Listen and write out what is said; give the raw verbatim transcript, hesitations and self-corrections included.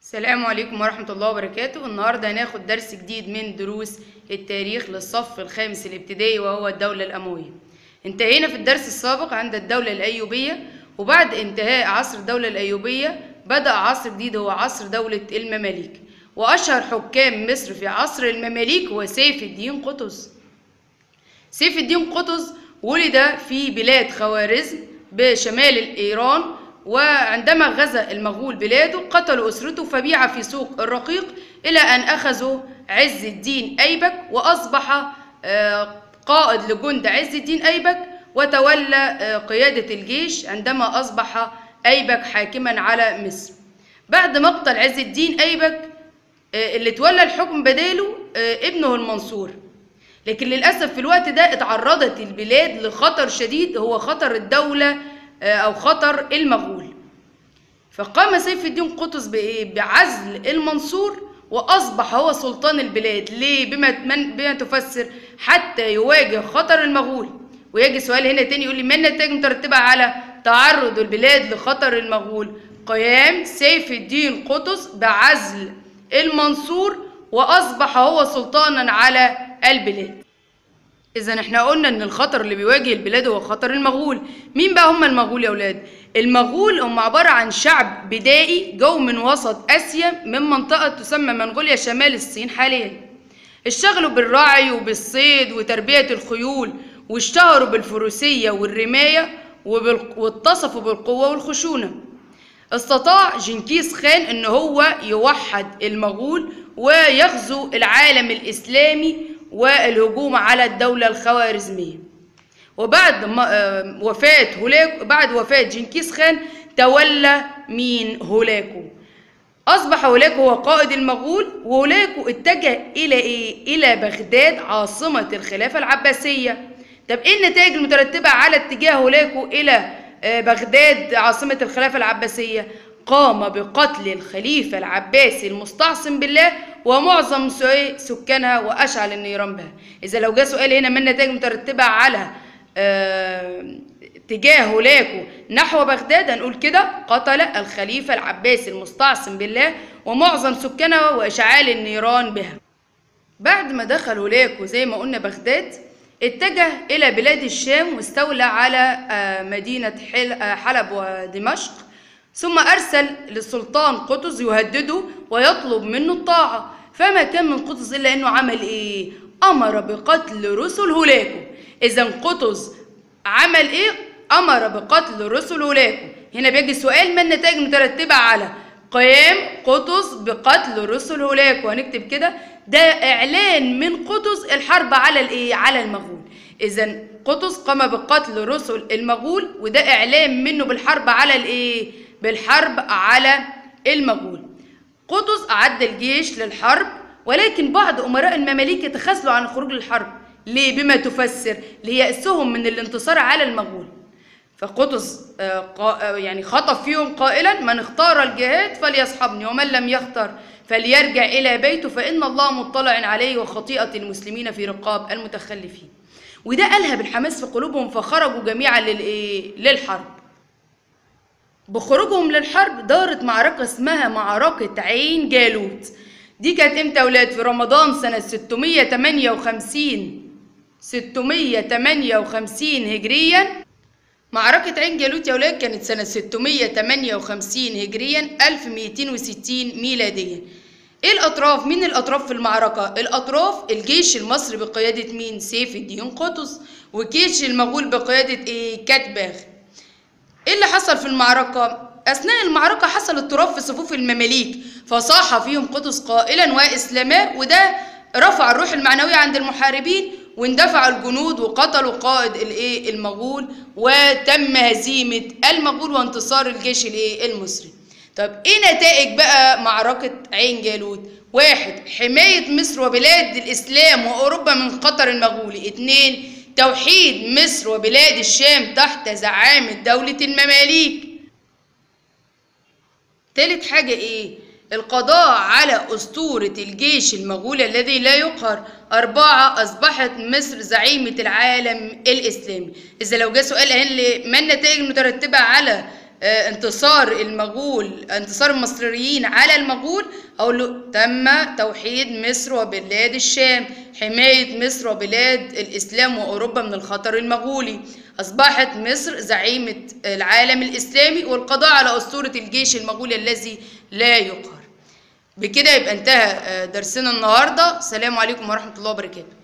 السلام عليكم ورحمة الله وبركاته. النهاردة هناخد درس جديد من دروس التاريخ للصف الخامس الابتدائي وهو الدولة الأموية. انتهينا في الدرس السابق عند الدولة الأيوبية، وبعد انتهاء عصر الدولة الأيوبية بدأ عصر جديد هو عصر دولة المماليك. وأشهر حكام مصر في عصر المماليك هو سيف الدين قطز. سيف الدين قطز ولد في بلاد خوارزم بشمال إيران، وعندما غزا المغول بلاده قتلوا أسرته فبيع في سوق الرقيق إلى أن أخذوا عز الدين أيبك، وأصبح قائد لجند عز الدين أيبك، وتولى قيادة الجيش عندما أصبح أيبك حاكما على مصر. بعد مقتل عز الدين أيبك اللي تولى الحكم بداله ابنه المنصور، لكن للأسف في الوقت ده اتعرضت البلاد لخطر شديد هو خطر الدولة أو خطر المغول، فقام سيف الدين قطز بعزل المنصور وأصبح هو سلطان البلاد. ليه؟ بما, بما تفسر حتى يواجه خطر المغول. ويجي سؤال هنا تاني يقول لي ما النتائج المترتبة على تعرض البلاد لخطر المغول؟ قيام سيف الدين قطز بعزل المنصور وأصبح هو سلطانا على البلاد. إذا احنا قلنا إن الخطر اللي بيواجه البلاد هو خطر المغول. مين بقى هم المغول يا أولاد؟ المغول هم عبارة عن شعب بدائي جو من وسط آسيا من منطقة تسمى منغوليا شمال الصين حاليا. اشتغلوا بالرعي وبالصيد وتربية الخيول، واشتهروا بالفروسية والرماية، واتصفوا بالقوة والخشونة. استطاع جنكيز خان إن هو يوحد المغول ويغزو العالم الإسلامي والهجوم على الدولة الخوارزمية. وبعد وفاة هولاكو بعد وفاة جنكيز خان تولى مين؟ هولاكو. أصبح هولاكو هو قائد المغول، وهولاكو اتجه إلى إيه؟ إلى بغداد عاصمة الخلافة العباسية. طب إيه النتائج المترتبة على اتجاه هولاكو إلى بغداد عاصمة الخلافة العباسية؟ قام بقتل الخليفة العباسي المستعصم بالله ومعظم سكانها وأشعل النيران بها. إذا لو جاء سؤال هنا ما النتائج المترتبة على اه اتجاه هولاكو نحو بغداد، هنقول كده قتل الخليفة العباسي المستعصم بالله ومعظم سكانها وإشعال النيران بها. بعد ما دخل هولاكو زي ما قلنا بغداد، اتجه إلى بلاد الشام واستولى على اه مدينة حلب ودمشق، ثم أرسل للسلطان قطز يهدده ويطلب منه الطاعة. فما كان من قطز إلا أنه عمل إيه؟ أمر بقتل رسل هولاكو. إذا قطز عمل إيه؟ أمر بقتل رسل هولاكو. هنا بيجي سؤال ما النتائج المترتبة على قيام قطز بقتل رسل هولاكو؟ هنكتب كده ده إعلان من قطز الحرب على الإيه؟ على المغول. إذا قطز قام بقتل رسل المغول، وده إعلان منه بالحرب على الإيه؟ بالحرب على المغول. قطز أعد الجيش للحرب، ولكن بعض أمراء المماليك يتخاذلوا عن الخروج للحرب. ليه؟ بما تفسر ليأسهم من الانتصار على المغول. فقطز يعني خطب فيهم قائلا من اختار الجهاد فليصحبني ومن لم يختر فليرجع إلى بيته فإن الله مطلع عليه وخطيئة المسلمين في رقاب المتخلفين. وده ألهب الحماس في قلوبهم فخرجوا جميعا للحرب. بخروجهم للحرب دارت معركة اسمها معركة عين جالوت. دي كانت امتى يا ولاد؟ في رمضان سنة ستمية تمانية وخمسين ستمية تمانية وخمسين هجريا. معركة عين جالوت يا ولاد كانت سنة ستمية تمانية وخمسين هجريا ألف ومئتين وستين ميلاديا. ايه الأطراف؟ مين الأطراف في المعركة؟ الأطراف الجيش المصري بقيادة مين؟ سيف الدين قطز، وجيش المغول بقيادة ايه؟ كاتباغ. ايه اللي حصل في المعركة؟ أثناء المعركة حصل اضطراب في صفوف المماليك، فصاح فيهم قطز قائلا وإسلاما، وده رفع الروح المعنوية عند المحاربين، واندفع الجنود وقتلوا قائد الايه؟ المغول، وتم هزيمة المغول وانتصار الجيش الايه؟ المصري. طب ايه نتائج بقى معركة عين جالوت؟ واحد، حماية مصر وبلاد الإسلام وأوروبا من خطر المغولي. اتنين، توحيد مصر وبلاد الشام تحت زعامة دولة المماليك. تالت حاجة ايه؟ القضاء على أسطورة الجيش المغولي الذي لا يقهر. أربعة، أصبحت مصر زعيمة العالم الإسلامي. إذا لو جاء سؤال ما النتائج المترتبة على آه، انتصار المغول، انتصار المصريين على المغول، اقول له تم توحيد مصر وبلاد الشام، حماية مصر وبلاد الاسلام واوروبا من الخطر المغولي، اصبحت مصر زعيمة العالم الاسلامي، والقضاء على اسطورة الجيش المغولي الذي لا يقهر. بكده يبقى انتهى درسنا النهارده. السلام عليكم ورحمة الله وبركاته.